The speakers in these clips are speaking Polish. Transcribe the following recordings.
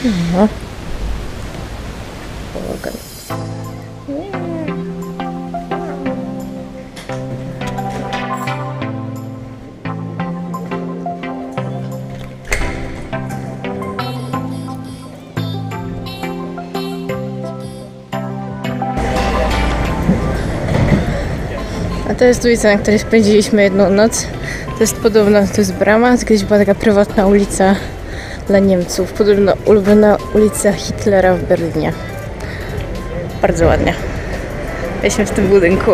No. Pomogę. A to jest ulica, na której spędziliśmy jedną noc. To jest podobno, to jest brama, kiedyś była taka prywatna ulica dla Niemców. Podobno ulubiona ulica Hitlera w Berlinie. Bardzo ładnie. Jesteśmy w tym budynku.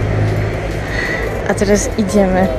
A teraz idziemy.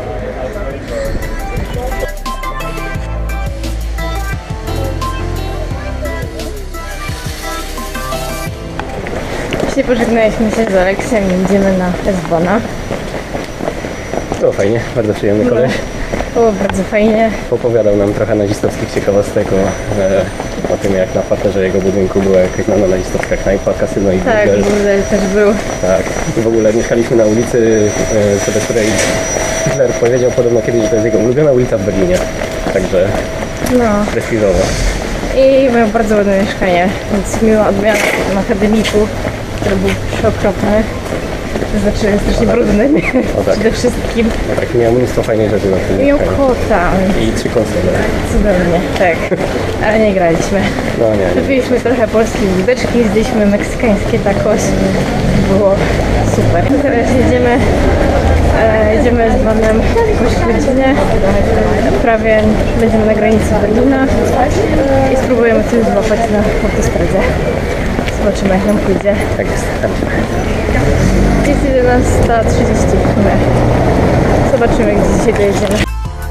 Właśnie pożegnaliśmy się z Aleksem i idziemy na S-Bona. Było fajnie, bardzo przyjemny koleś. Było bardzo fajnie. Opowiadał nam trochę nazistowskich ciekawostek o tym, jak na parterze jego budynku była jakaś znana nazistowska knajpa, kasyno i Tak, burdel też był. Tak, i w ogóle mieszkaliśmy na ulicy, co do której Hitler powiedział podobno kiedyś, że to jest jego ulubiona ulica w Berlinie. Także prestiżowo. I miał bardzo ładne mieszkanie, więc miła odmiana na akademiku, który był przeokropny. To znaczy strasznie brudny, przede wszystkim. No tak, miał mnóstwo fajnych rzeczy na tym. Miał kota. I 3 konsole. Cudownie, tak. Ale nie graliśmy. No nie. Wypiliśmy trochę polskie wódeczki, zjedliśmy meksykańskie tacos. Było super. Teraz jedziemy z vanem po godzinie. Prawie będziemy na granicy Berlina i spróbujemy coś złapać na autostradzie. Zobaczymy, jak nam pójdzie. Tak jest. Jest 11:30 w sumie. Zobaczymy, gdzie dzisiaj dojedziemy.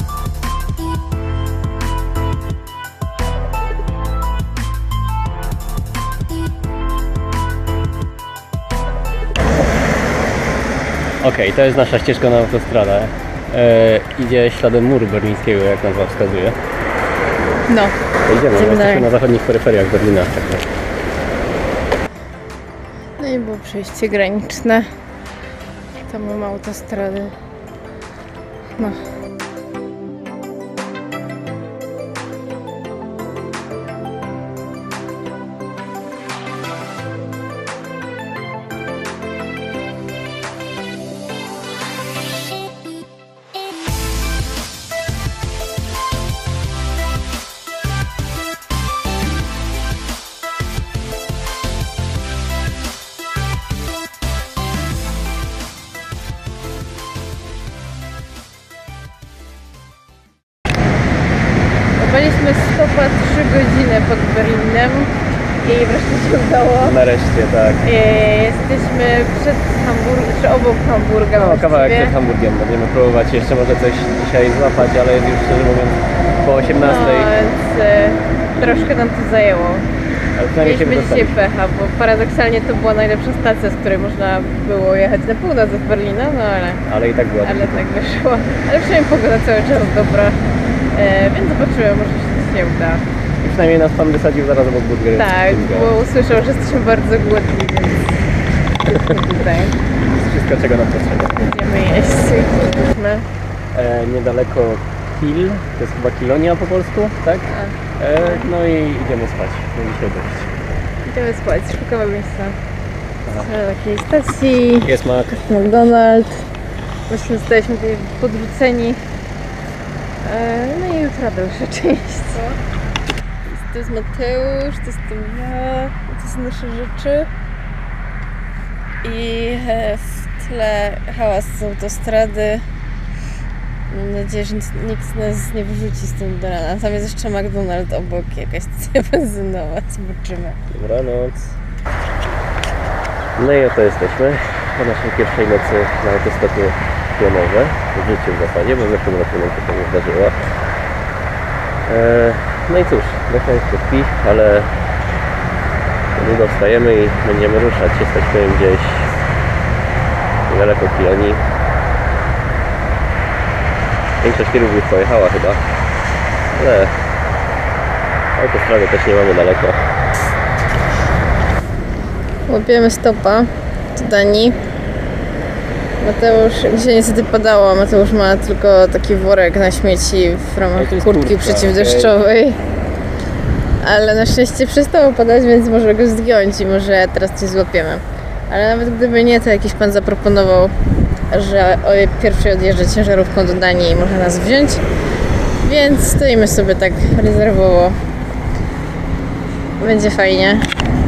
Okej, to jest nasza ścieżka na autostradę. Idzie śladem muru berlińskiego, jak nazwa wskazuje. No. Jesteśmy na zachodnich peryferiach Berlina. No i było przejście graniczne. Tam mamy autostrady. No. Byliśmy stopa 3 godziny pod Berlinem i wreszcie się udało. Nareszcie, tak. Jesteśmy przed Hamburgiem, czy obok Hamburga. No, kawałek przed Hamburgiem. Będziemy próbować jeszcze może coś dzisiaj złapać, ale już szczerze mówiąc po 18. No, więc troszkę nam to zajęło. Mieliśmy dzisiaj pecha, bo paradoksalnie to była najlepsza stacja, z której można było jechać na północ od Berlina, no ale i tak była. Ale tak wyszło. Ale przynajmniej pogoda cały czas dobra. Więc zobaczymy, może się coś nie uda. I przynajmniej nas pan wysadził zaraz obok burgeru. Tak, bo usłyszał, że jesteśmy bardzo głodni, więc tutaj. Wszystko, czego nam potrzeba. Będziemy jeść. Niedaleko Kiel, to jest chyba Kilonia po polsku, tak? No i idziemy spać. Dzisiaj dość. Idziemy spać, szukamy miejsca. Na takiej stacji. Jest Mac. McDonald's. Właśnie zostaliśmy tutaj podrzuceni. No i jutro dalsza część. To jest Mateusz, to jestem ja, to są nasze rzeczy. I w tle hałas z autostrady. Mam nadzieję, że nikt nas nie wyrzuci stąd do rana. Tam jest jeszcze McDonald's obok, jakaś stacja benzynowa. Zobaczymy. Dobranoc. No i oto jesteśmy po naszej pierwszej nocy na autostopie pionowe. W życiu w zasadzie, bo w zeszłym roku nam to się nie zdarzyło. No i cóż, trochę jeszcze śpi, ale niedługo wstajemy i będziemy ruszać. Jesteśmy gdzieś niedaleko Kilonii. Większość tirów już pojechała chyba, ale autostrady też nie mamy daleko. Łapiemy stopa do Danii. Mateusz, gdzie niestety padało, Mateusz ma tylko taki worek na śmieci w ramach kurtki przeciwdeszczowej. ale na szczęście przestało padać, więc może go zdjąć i może teraz coś złapiemy. Ale nawet gdyby nie, to jakiś pan zaproponował, że o pierwszej odjeżdża ciężarówką do Danii i może nas wziąć. Więc stoimy sobie tak rezerwowo. Będzie fajnie.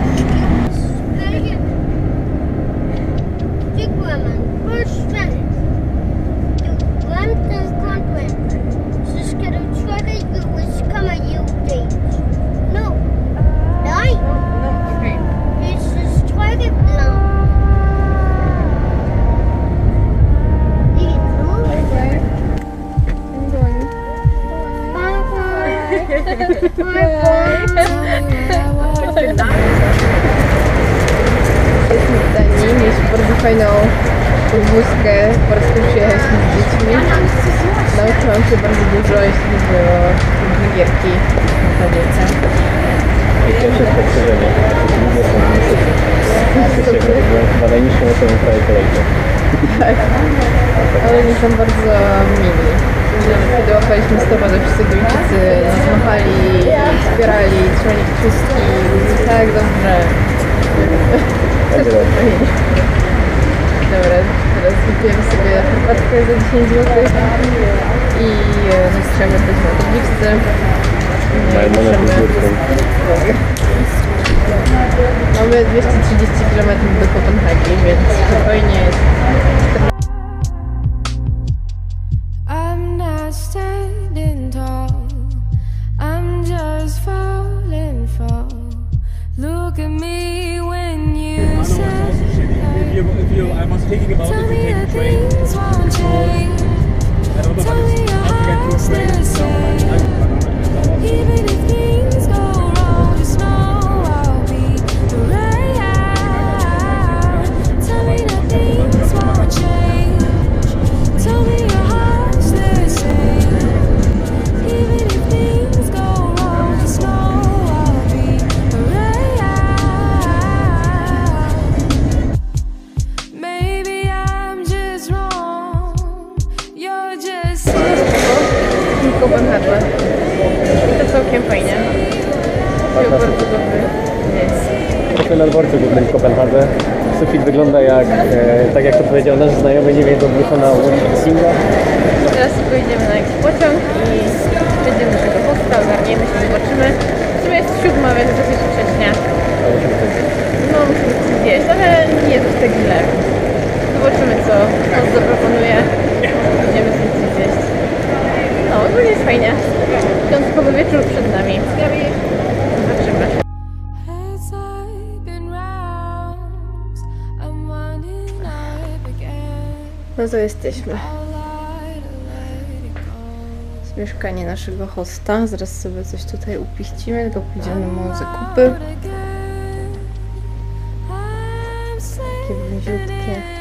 Jesteśmy w Danii, mieliśmy bardzo fajną podwózkę, po raz pierwszy jechaliśmy z dziećmi. Nauczyłam się bardzo dużo, jeśli chodzi o różne gierki na tablicy. I pierwsze spostrzeżenie. Byłem chyba najniższą osobą w całej kolejce. Tak, ale oni są bardzo mili. Kiedy łapaliśmy stopa, to wszyscy Duńczycy nas machali, wspierali, trzymali kciuski. Tak, dobrze. Będzie dobrze. Dobra, teraz kupujemy sobie herbatkę za 10 zł i musimy coś na tabliczce. Mają monetę z górką. Mamy 230 km do Kopenhagi, więc spokojnie jest. I'm not standing tall, I'm just falling fall. Look at me when you said I was thinking about tell if me you that take a train. things won't change. I don't know, Tell me your heart's the same. Even if things go wrong, just know I'll be around. Tell me that things won't change. Tell me your heart's the same. Even if things go wrong, just know I'll be around. Maybe I'm just wrong. You're just Kopenhadze. I to całkiem fajnie. Był bardzo dobry. Jest. Jesteśmy na dworcu głównym w Kopenhadze. Sufit wygląda jak, tak jak to powiedział nasz znajomy, nie wiem, odwrócona łódź Singa. Teraz pojedziemy na jakiś pociąg i będziemy do tego hosta, ogarniemy się, zobaczymy. W sumie jest 7, więc dosyć wcześnie. No musimy coś zjeść, ale nie jest tak źle. Zobaczymy co host zaproponuje. Będziemy sobie coś zjeść. No, ogólnie jest fajnie. Piątkowy wieczór przed nami. Zobaczymy. Heads up in rounds, I'm winding up again. No to jesteśmy. I'll lie to let it go. Mieszkanie naszego hosta. Zaraz sobie coś tutaj upiścimy, tylko pójdziemy mu zakupy. Out again. I'm Takie wąziutkie.